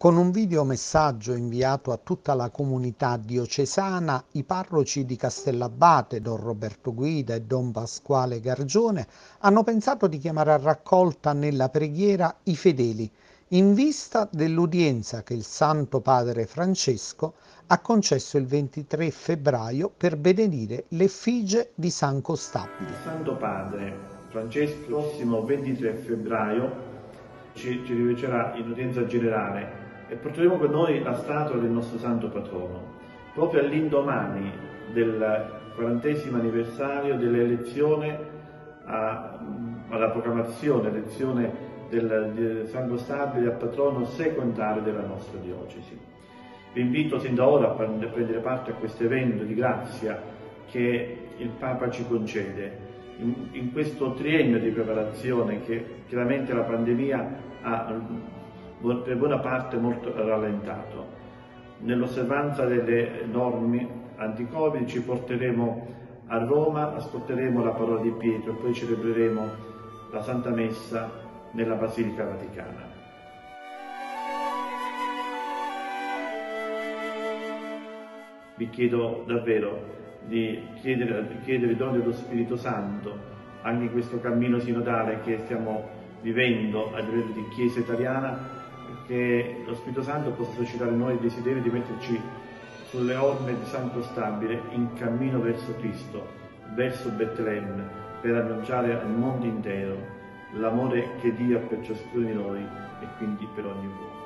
Con un videomessaggio inviato a tutta la comunità diocesana, i parroci di Castellabate, Don Roberto Guida e Don Pasquale Gargione, hanno pensato di chiamare a raccolta nella preghiera i fedeli, in vista dell'udienza che il Santo Padre Francesco ha concesso il 23 febbraio per benedire l'effigie di San Il Costabile. Santo Padre Francesco, il prossimo 23 febbraio, ci rivolgerà in udienza generale e porteremo con noi la statua del nostro Santo Patrono, proprio all'indomani del 40° anniversario dell'elezione alla proclamazione, elezione di San Costabile a patrono secondario della nostra diocesi. Vi invito sin da ora a prendere parte a questo evento di grazia che il Papa ci concede in questo triennio di preparazione che chiaramente la pandemia ha per buona parte molto rallentato. Nell'osservanza delle norme anti-Covid ci porteremo a Roma, ascolteremo la parola di Pietro e poi celebreremo la Santa Messa nella Basilica Vaticana. Vi chiedo davvero di chiedere il dono dello Spirito Santo anche in questo cammino sinodale che stiamo vivendo a livello di Chiesa italiana, che lo Spirito Santo possa suscitare in noi il desiderio di metterci sulle orme di San Costabile in cammino verso Cristo, verso Betlemme, per annunciare al mondo intero l'amore che Dio ha per ciascuno di noi e quindi per ogni uomo.